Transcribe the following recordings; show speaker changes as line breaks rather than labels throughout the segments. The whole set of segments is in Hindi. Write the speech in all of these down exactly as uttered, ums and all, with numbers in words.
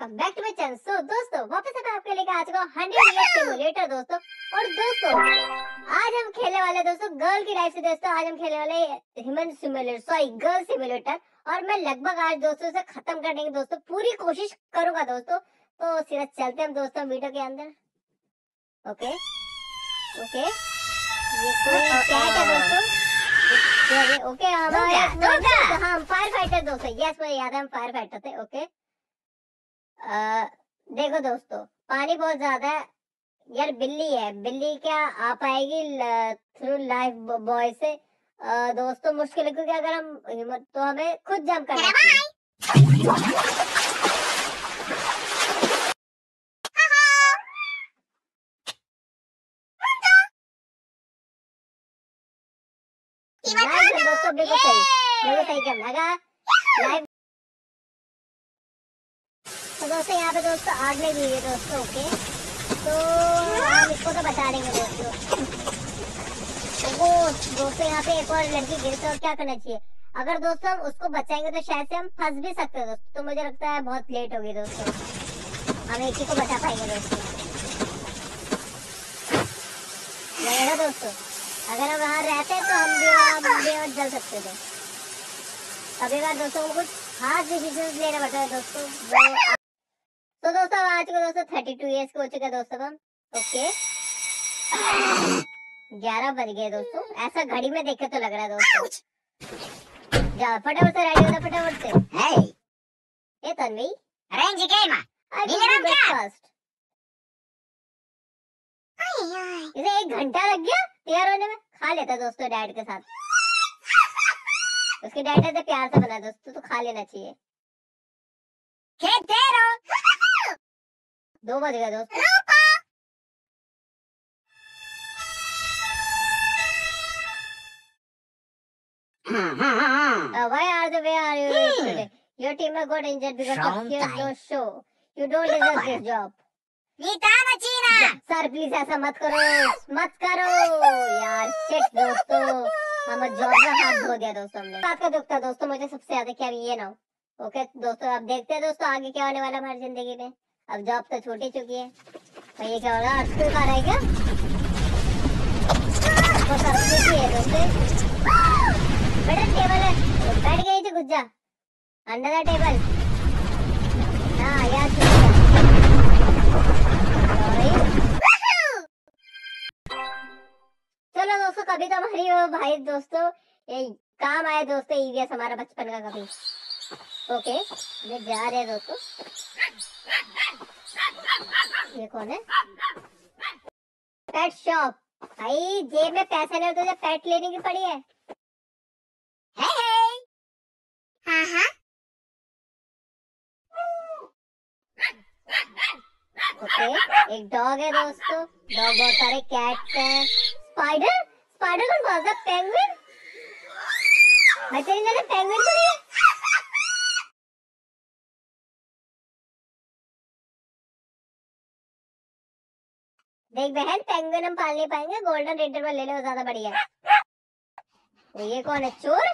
Welcome back to my channel. So दोस्तों वापस मैं आपके लेके आ चुका हूँ हंड्रेड ईयर सिमुलेटर दोस्तों। और दोस्तों आज हम खेलने वाले दोस्तों गर्ल की लाइफ से दोस्तों आज हम खेलने वाले human simulator sorry girl simulator. और मैं लगभग आज दोस्तों से खत्म करने की दोस्तों पूरी कोशिश करूंगा दोस्तों। तो सीधा चलते हम दोस्तों वीडियो के अंदर। ओके ओके ये कोई कैट है दोस्तों। ओके हमारे हम फायर फाइटर दोस्तों। यस मुझे याद है हम फायर फाइटर थे। ओके आ, देखो दोस्तों पानी बहुत ज्यादा है यार। बिल्ली है, बिल्ली क्या आ पाएगी थ्रू लाइफ बॉय से? आ, दोस्तों मुश्किल है क्योंकि अगर हम हिम्मत तो हमें खुद जंप करना चाहिए। दोस्तों बिल्कुल सही बिल्कुल सही क्या लगा लाइव। तो दोस्तों यहाँ पे दोस्तों आग लगी हुई है दोस्तों। ओके तो हम इसको तो बचा देंगे दोस्तों। वो दोस्तों यहाँ पे एक और लड़की गिर तो क्या करना चाहिए? अगर दोस्तों हम उसको बचाएंगे तो शायद से हम फंस भी सकते हैं दोस्तों। तो मुझे लगता है बहुत लेट होगी दोस्तों, हम एक ही को बचा पाएंगे दोस्तों। लगेगा दोस्तों अगर हम वहाँ रहते तो हम भी हम भी जल सकते थे। कभी बार दोस्तों को कुछ हार्ड डिसीजन लेना पड़ता है दोस्तों। तो दोस्तों आज को दोस्तों थर्टी टू ईयर्स हो चुका है दोस्तों हम। ओके ग्यारह बज गए दोस्तों, ऐसा घड़ी में देखे तो लग रहा है दोस्तों। जा फटाफट से रेडी होना फटाफट से। हे ये Tanvi arrange game I breakfast. इसे एक घंटा लग गया तैयार होने में। खा लेता दोस्तों डैड के साथ, उसके डैड से प्यार से बना दोस्तों तो खा लेना चाहिए। दो बज गए दोस्तों। uh, why are the way are you today? Your team got injured because of your show. You don't deserve this job. Sir please ऐसा मत करो मत करो यार। शिट दोस्तों हम जॉब में हाथ धो दिया दोस्तों हमने। बात का दुख था दोस्तों मुझे सबसे ज्यादा क्या ये ना हो। ओके दोस्तों अब देखते हैं दोस्तों आगे क्या होने वाला हमारी जिंदगी में। अब जॉब तो छूट ही चुकी है तो ये क्या हो रहा है? स्कूल का रहा है क्या? तो सब कुछ ही है दोस्तों। बेटा टेबल है बैठ गई थी घुस जा अंडर द टेबल। हाँ यार चलो दोस्तों कभी तो हमारी वो भाई दोस्तों ये काम आए दोस्तों ईवीएस हमारा बचपन का कभी। ओके ये जा रहे हैं दोस्तों। ये कौन है? Pet shop. भाई जेब में पैसे नहीं होते तो पेट लेने की पड़ी है। हे हे हाँ हाँ ओके एक डॉग है दोस्तों। डॉग बहुत सारे कैट्स हैं। स्पाइडर स्पाइडर कौन बोलता है? पेंगुइन। मैं तेरी नजर पेंगुइन को नहीं है। देख बहन पेंगुइन हम पाल नहीं पाएंगे, गोल्डन रिट्रीवर ले ले वो ज्यादा बढ़िया है। तो ये कौन है? चोर।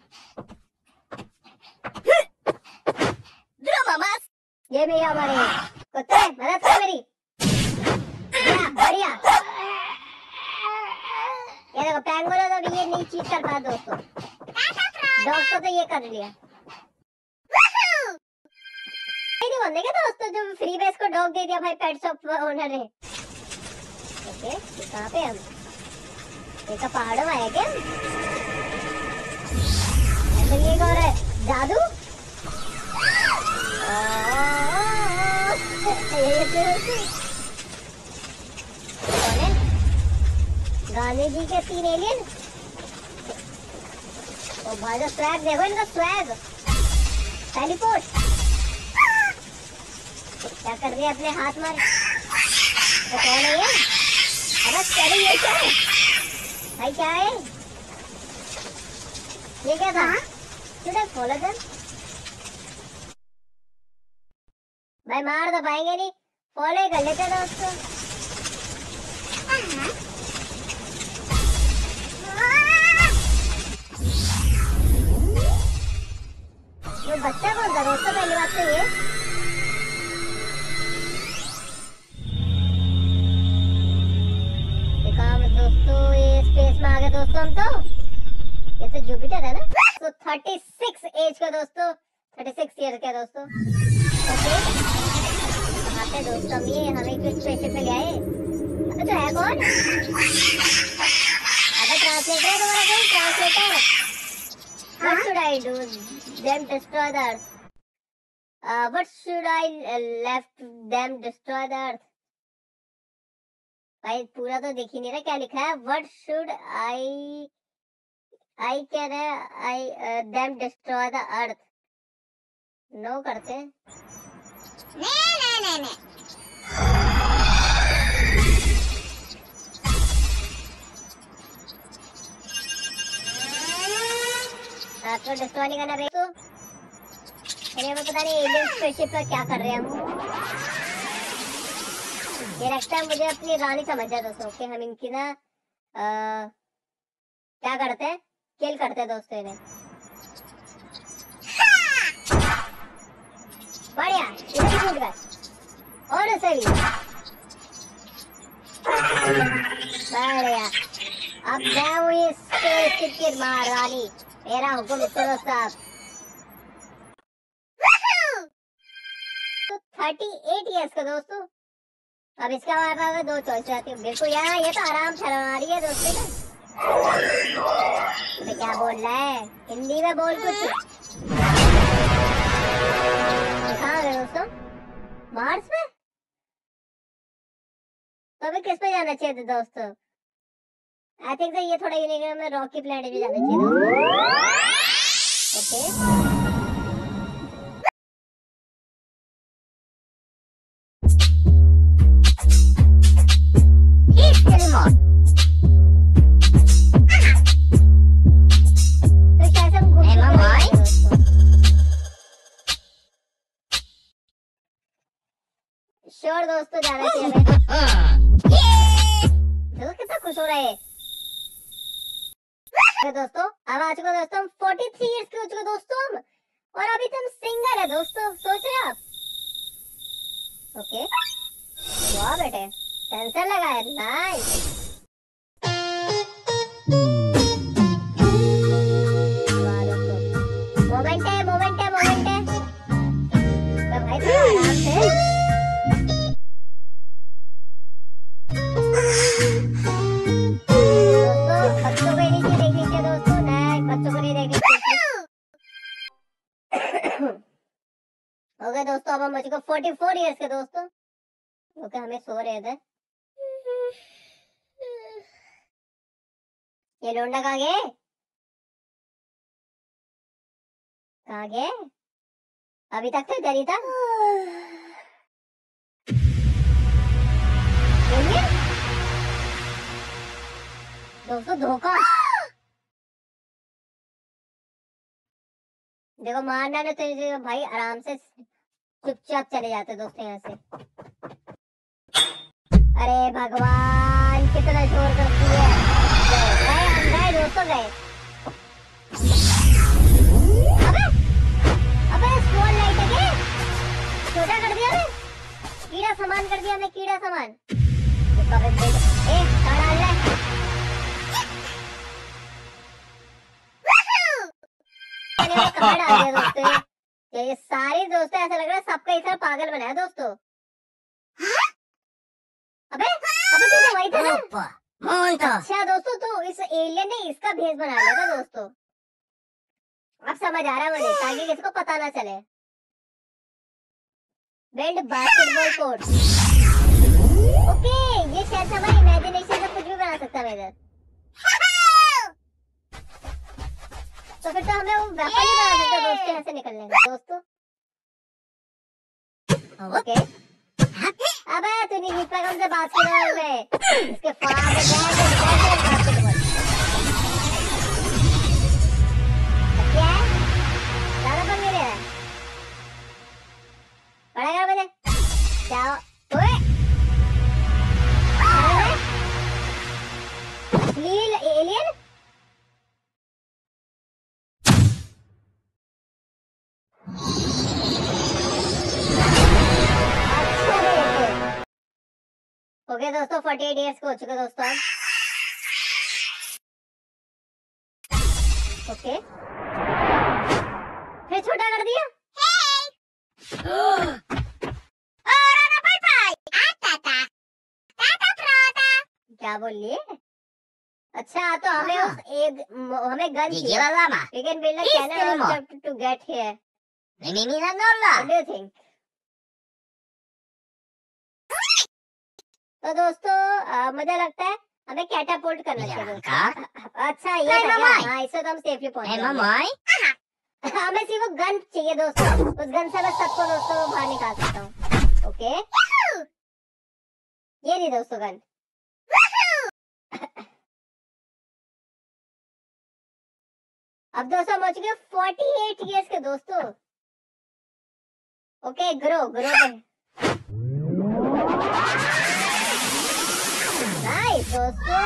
ये भी हमारे कुत्ते मदद कर मेरी। बढ़िया ये देखो पेंगुइन तो ये नहीं चीज कर पाया दोस्तों। डॉग को तो ये कर लिया। नहीं बनने क्या दोस्तों जो फ्री बेस को डॉग दे दिया भाई पेट शॉप ओनर ने। ओके कहाँ पे हम? एक पहाड़ों में आया क्या? ऐसे ये कौन है? जादू। गांधी जी के तीन एलियन। तो भाई जो स्वैग देखो इनका स्वैग टेलीपोर्ट। क्या कर रही है अपने हाथ मार? तो कौन है ये? अरे चलो ये क्या है भाई? क्या है ये? क्या था? क्यों खोला था भाई? मार तो पाएंगे नहीं, फॉलो कर लेते दोस्तों। ये बच्चा कौन था दोस्तों? पहली बात तो ये दोस्तों हम तो, ये तो जुपिटर है ना। तो थर्टी सिक्स एज का दोस्तों, थर्टी सिक्स ईयर का दोस्तों। ओके कहाँ पे दोस्तों हम, ये हमें किस स्पेसशिप पे गए। अबे तो है कौन? अबे ट्रांसलेटर है तुम्हारा कोई, translator. What should I do? Them destroy the earth. Uh, what should I uh, left them destroy the earth? भाई पूरा तो दिख ही नहीं रहा क्या लिखा है। What should I I कह रहे हैं I uh, them destroy the earth. No करते। नहीं नहीं नहीं नहीं। आपको डिस्ट्रॉय नहीं करना तो हमें पता नहीं एलियन स्पेसशिप पर क्या कर रहे हैं हम। ये लगता है मुझे अपनी रानी समझ जाए दोस्तों कि हम इनकी ना आ, क्या करते हैं, किल करते हैं दोस्तों इन्हें। बढ़िया इधर ही कूद गए और ऐसे भी बढ़िया। अब मैं हूँ इस स्पेसशिप की महारानी, मेरा हुक्म सुनो साहब। तो थर्टी एट इयर्स का दोस्तों। अब इसका हमारे पास दो चॉइस आती है बिल्कुल। यार ये तो आराम से आ रही है दोस्तों ना। तो क्या बोल रहा है, हिंदी में बोल कुछ। कहाँ गए दोस्तों, मार्स पे। तो अभी किस पे जाना चाहिए था दोस्तों? आई थिंक ये थोड़ा यूनिक है, हमें रॉकी प्लैनेट भी जाना चाहिए दोस्तों। ओके श्योर दोस्तों जाना चाहिए हमें। देखो कितना खुश हो रहा है दोस्तों। अब आ चुका दोस्तों हम फोर्टी थ्री इयर्स के हो चुके दोस्तों हम, और अभी तो हम सिंगल है दोस्तों, सोच रहे आप। ओके वाह बेटे सेंसर लगा है, नाइस। मोमेंट है मोमेंट है मोमेंट है तो भाई थोड़ा आराम से। ओके दोस्तों अब हम बच गए फोर्टी फोर इयर्स के दोस्तों। ओके हमें सो रहे थे। ये लोंडा कहाँ गए, कहाँ गए? अभी तक तो इधर ही था। दोस्तों धोखा। देखो मारना ना तो भाई आराम से चुपचाप चले जाते दोस्तों यहाँ से। अरे भगवान कितना जोर करती है। गए हम गए दोस्तों गए। अबे अबे स्मॉल लाइट है क्या, छोटा कर दिया हमें, कीड़ा सामान कर दिया हमें, कीड़ा सामान। ए डाल ले कहाँ डाल दिया दोस्तों। ये सारे दोस्तों ऐसा लग रहा है सबका इस पागल बनाया दोस्तों। अबे अबे तू तो वही था ना। अच्छा दोस्तों तो इस एलियन ने इसका भेष बना लिया था दोस्तों। अब समझ आ रहा है मुझे, ताकि किसी को पता ना चले। Build basketball court. ओके ये शायद हमारी इमेजिनेशन से कुछ भी बना सकता है इधर। तो फिर तो हमें वो वेपन ही बना सकते दोस्तों यहाँ से निकलने का दोस्तों। ओके अबे तूने इंस्टाग्राम से बात की रहा है इसके फाड़ दे बास्केटबॉल। क्या है ज्यादा बन गया है बड़ा कर मुझे क्या ओए लील एलियन। ओके दोस्तों फोर्टी एट इयर्स को हो चुके दोस्तों। ओके फिर छोटा कर दिया। क्या बोलिए? अच्छा तो हमें उस एक हमें गन चाहिए। We can build a cannon to to get here. What do you think? तो दोस्तों आ, मुझे लगता है हमें कैटापोल्ट करना चाहिए। अच्छा ये था क्या? हाँ इससे तो हम सेफली पहुंच जाएंगे। हमें सिर्फ गन चाहिए दोस्तों, उस गन से मैं सबको दोस्तों बाहर निकाल सकता हूँ। ओके ये नहीं दोस्तों गन। अब दोस्तों हम हो चुके अड़तालीस इयर्स के दोस्तों। ओके ग्रो ग्रो नाइस दोस्तों।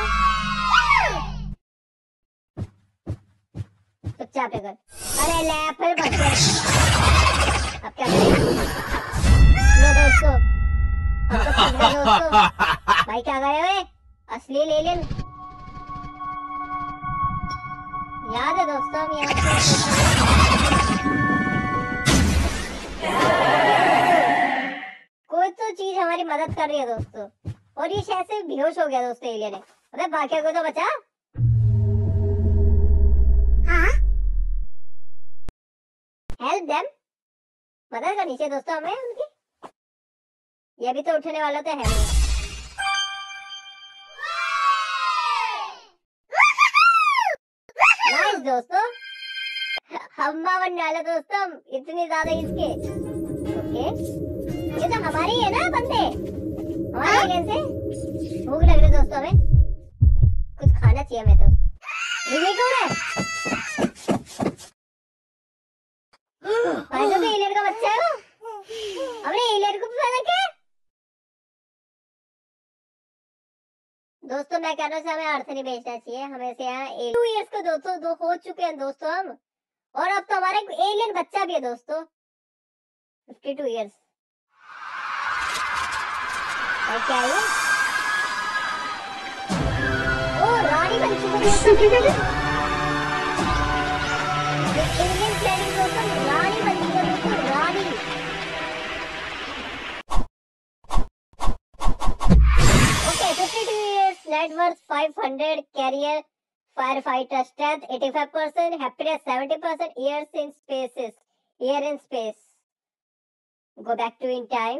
चुपचाप है कर। अरे ले फिर बच्चे अब क्या करें? लो दोस्तों अब तो फंस गए दोस्तों। भाई क्या करे हुए असली एलियन याद है दोस्तों हम यहाँ पे कोई तो चीज हमारी मदद कर रही है दोस्तों और ये शायद से बेहोश हो गया दोस्तों एलियन है। अबे बाकी को तो बचा। हाँ हेल्प देम मदद करनी चाहिए दोस्तों हमें उनकी। ये भी तो उठने वाला तो है नहीं। नाइस दोस्तों हम्मा बन डाला दोस्तों हम इतनी ज्यादा इसके। ओके ये तो हमारी है ना बंदे हमारे एलियन से। भूख लग रही दोस्तों हमें कुछ खाना चाहिए हमें दोस्तों। ये कौन है? भाई तो एलियन का बच्चा है वो। हमने एलियन को पता क्या दोस्तों मैं कह रहा हूँ हमें अर्थ नहीं बेचना चाहिए। हमें से यहाँ टू इयर्स को दोस्तों दो हो चुके हैं दोस्तों हम और अब तो हमारा एक एलियन बच्चा भी है दोस्तों बावन इयर्स। और क्या है ओ रानी बन चुकी है दोस्तों। एलियन प्लेनेट दोस्तों रानी बन चुकी है दोस्तों रानी। ओके बावन years net worth five hundred career firefighter strength eighty-five percent happiness seventy percent years in spaces year in space go back to in time।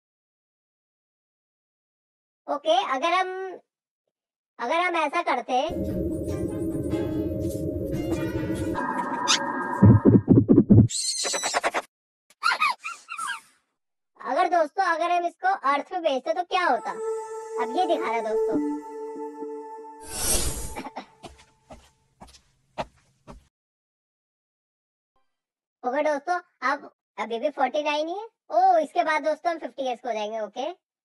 Okay okay, अगर हम अगर हम ऐसा करते अगर दोस्तों अगर हम इसको अर्थ पे भेजते तो क्या होता? अब ये दिखा रहा है दोस्तों। ओके दोस्तों अब अभी भी उनचास ही है। ओ इसके बाद दोस्तों हम पचास इयर्स को जाएंगे। Okay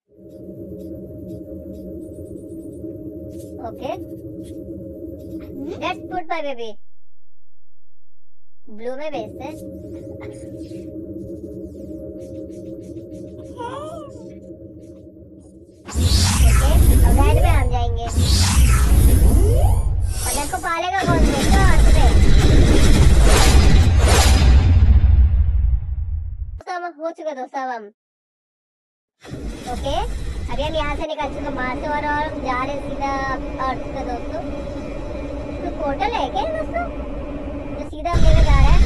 okay let's put my baby blue में भेजते हैं। ओके अब रेड में हम जाएंगे और इसको पालेगा कौन दोस्तों? अर्थ पे हो चुका दोस्तों अब हम। ओके अभी हम यहाँ से निकल चुके मार्स से और हम जा रहे सीधा अर्थ पे दोस्तों। तो पोर्टल है क्या दोस्तों जो सीधा हम लेके जा रहा है?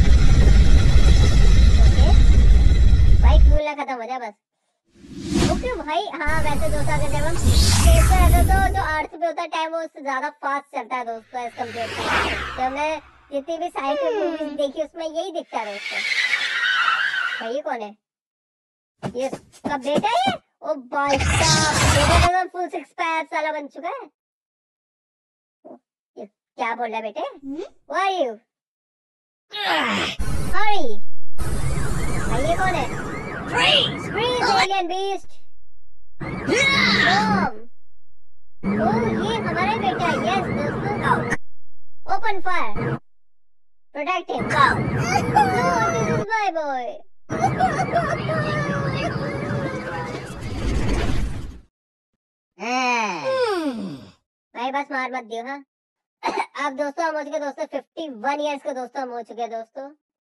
ओके भाई कूलना खत्म हो जाए बस। ओके भाई हाँ वैसे दोस्तों अगर जब हम स्पेस पे रहते तो जो अर्थ पे होता है टाइम वो उससे ज्यादा फास्ट चलता है दोस्तों एज कम्पेयर टू। तो हमने जितनी भी साइंस मूवीज देखी उसमें यही दिखता है दोस्तों। भाई ये कौन है? ये कब बेटा है? ओ भाई साहब बेटा तो फुल सिक्स पैक साला बन चुका है। ये क्या बोल रहा है बेटे? Who are you? Hurry! भाई ये कौन है? Freeze! Freeze alien beast! Boom! ओ ये हमारा बेटा है। यस दोस्तों open fire protect him. No, this is my boy. भाई बस मार मत दियो हाँ। अब दोस्तों हम हो चुके दोस्तों फिफ्टी वन ईयर्स के दोस्तों हम हो चुके दोस्तों।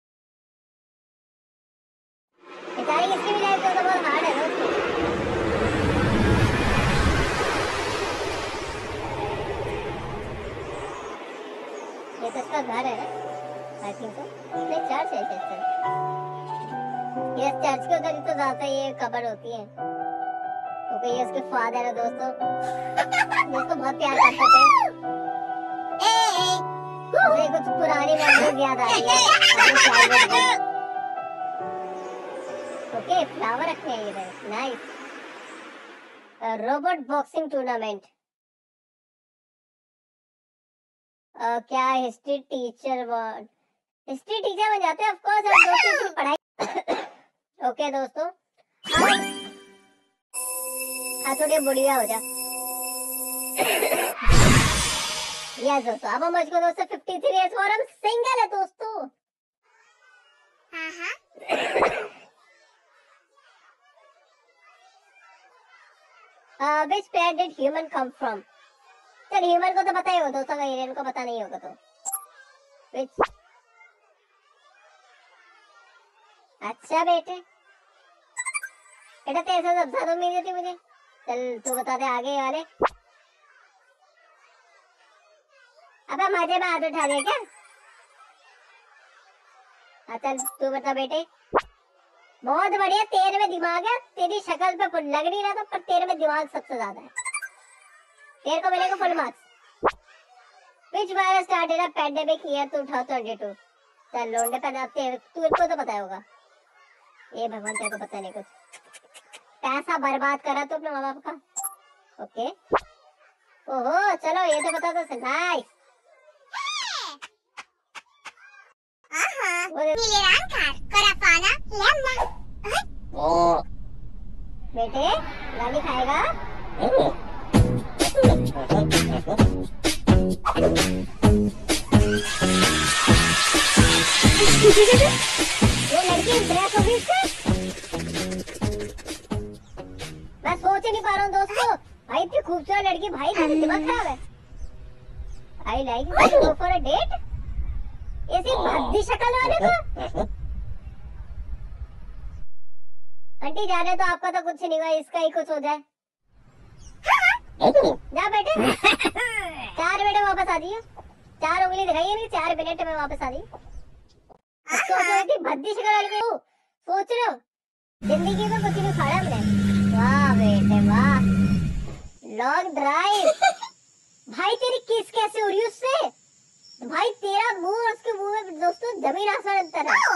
बेचारी इसकी भी लाइफ तो बहुत हार्ड है दोस्तों। ये तो इसका घर है ना, आई थिंक सो। नहीं, चर्च है शायद। ये चर्च के उधर तो ज्यादा ये कब्र होती है, क्योंकि ये उसके फादर है दोस्तों। दोस्तों बहुत प्यार करते थे। मुझे कुछ पुरानी मेमोरीज याद आ रही है। ओके, फ्लावर रखे हैं इधर, नाइस। Robot boxing tournament. क्या history teacher word history teacher बन जाते हैं ऑफ कोर्स हम दोस्तों की पढ़ाई। ओके दोस्तों, हाँ थोड़ी बुढ़िया हो जा। यस दोस्तों, अब हम मुझको दोस्तों फिफ्टी थ्री इयर्स और हम सिंगल है दोस्तों। हाँ हाँ। Uh, which planet did human come from? चल ह्यूमन को तो पता ही होगा दोस्तों, अगर एलियन को पता नहीं होगा तो which? अच्छा बेटे, बेटा तेरे से सब ज्यादा उम्मीद थी मुझे। चल तू बता दे आगे वाले। अबे मजे में हाथ उठा दिया क्या? हाँ चल तू बता बेटे। बहुत बढ़िया, तेरे में दिमाग है। तेरी शक्ल पे लग नहीं रहा था, पर तेरे में दिमाग सबसे ज्यादा है। तेरे को मिलेगा full marks. Which virus started a pandemic year two thousand twenty two? चल लोंडे पे तेरे तू को तो पता होगा। ये भगवान तेरे को पता नहीं कुछ। पैसा बर्बाद करा तो अपने माँ बाप का। ओके, ओहो चलो ये तो बता दो। नाइस। बेटे गाली खाएगा? ये लड़की ड्रेस होगी इससे? मैं सोच ही नहीं पा रहा हूँ दोस्तों। भाई इतनी खूबसूरत लड़की, भाई मेरा दिमाग खराब है। I like go for a date. ऐसी भद्दी शक्ल वाले को। आंटी जाने तो आपका तो कुछ नहीं हुआ, इसका ही कुछ हो जाए। जा बेटे। चार मिनट में वापस आ जाइए। चार उंगली दिखाइए नहीं, चार मिनट में वापस आ जाइए। सोचो भद्दी शक्ल वाले को सोच रहे हो, जिंदगी में कुछ नहीं खाया हमने। वाह बेटे वाह, लॉन्ग ड्राइव। भाई तेरी किस कैसे हो रही है उससे? भाई तेरा मुंह और उसके मुंह में दोस्तों जमीन आसमान अंतर है।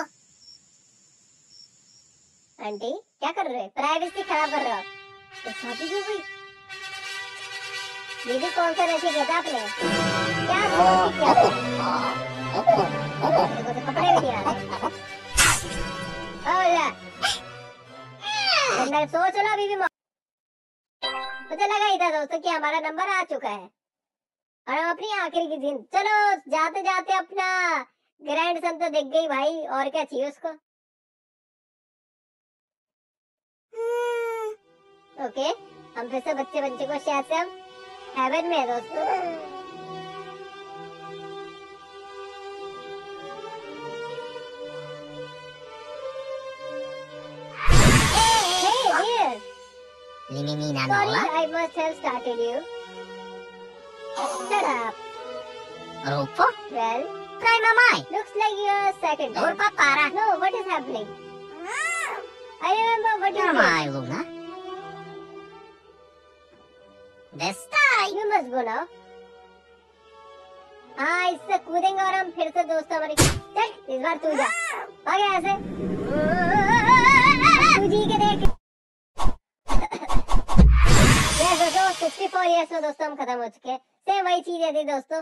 आंटी क्या कर रहे हो? प्राइवेसी खराब कर रहे हो। तो शादी क्यों हुई? दीदी कौन सा नशे किया था आपने? क्या किया? देखो तो कपड़े भी नहीं आ रहे। मैं सोच रहा अभी भी मुझे लगा ही था दोस्तों कि हमारा नंबर आ चुका है और हम अपनी आखिरी की दिन। चलो जाते जाते अपना ग्रैंड सन तो दिख गई भाई, और क्या चाहिए उसको। ओके, हम फिर से बच्चे बच्चे को शायद से हम हेवन में है दोस्तों। Sorry, I must have started you. Shut up.
Rupo?
Well,
Try mamai.
looks like you're second time.
Rupa para.
No, what is happening? I remember what you did.
Mamai, Luna. This time.
You must go now. हाँ इससे कूदेंगे और हम फिर से दोस्त हमारे। चल इस बार तू जा, आगे ऐसे तू जी के देख। यस दोस्तों, सिक्सटी फोर इयर्स में दोस्तों हम खत्म हो चुके हैं। सेम वही चीज है थी दोस्तों।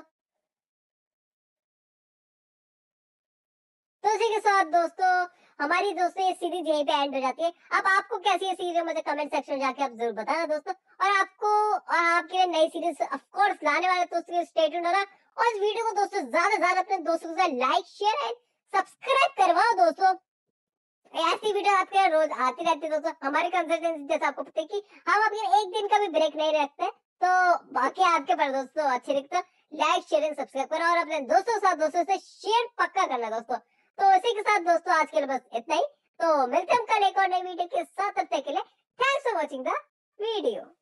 तो इसी के साथ दोस्तों हमारी दोस्तों ये सीरीज यहीं पे एंड हो जाती है। अब आपको कैसी है सीरीज, मुझे कमेंट सेक्शन में जाके आप जरूर बताना दोस्तों। और आपको और आपके लिए नई सीरीज ऑफ कोर्स लाने वाले दोस्तों, स्टे ट्यून्ड रहना। और इस वीडियो को दोस्तों ज्यादा से ज्यादा अपने दोस्तों के साथ लाइक शेयर एंड सब्सक्राइब करवाओ दोस्तों। ऐसी वीडियो आपके रोज आती रहती है दोस्तों। हमारी कंसल्टेंसी जैसा आपको पता है कि हम अपने एक दिन का भी ब्रेक नहीं रखते, तो बाकी आपके पर दोस्तों अच्छे दिखते। लाइक शेयर एंड सब्सक्राइब करना और अपने दोस्तों के साथ दोस्तों से शेयर पक्का करना दोस्तों। तो इसी के साथ दोस्तों आज के लिए बस इतना ही। तो मिलते हैं हम कल एक और नई वीडियो के साथ, तब तक के लिए thanks for watching the video.